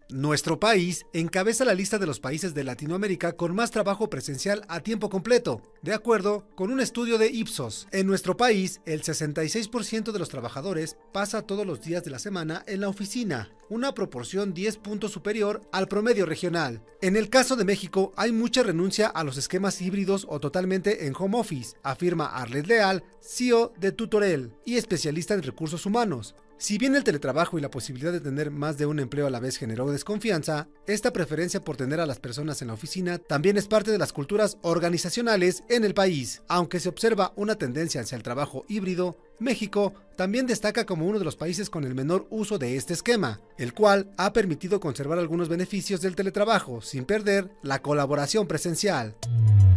Nuestro país encabeza la lista de los países de Latinoamérica con más trabajo presencial a tiempo completo, de acuerdo con un estudio de Ipsos. En nuestro país, el 66% de los trabajadores pasa todos los días de la semana en la oficina, una proporción 10 puntos superior al promedio regional. En el caso de México, hay mucha renuncia a los esquemas híbridos o totalmente en home office, afirma Arlet Leal, CEO de Tutorel y especialista en recursos humanos. Si bien el teletrabajo y la posibilidad de tener más de un empleo a la vez generó desconfianza, esta preferencia por tener a las personas en la oficina también es parte de las culturas organizacionales en el país. Aunque se observa una tendencia hacia el trabajo híbrido, México también destaca como uno de los países con el menor uso de este esquema, el cual ha permitido conservar algunos beneficios del teletrabajo sin perder la colaboración presencial.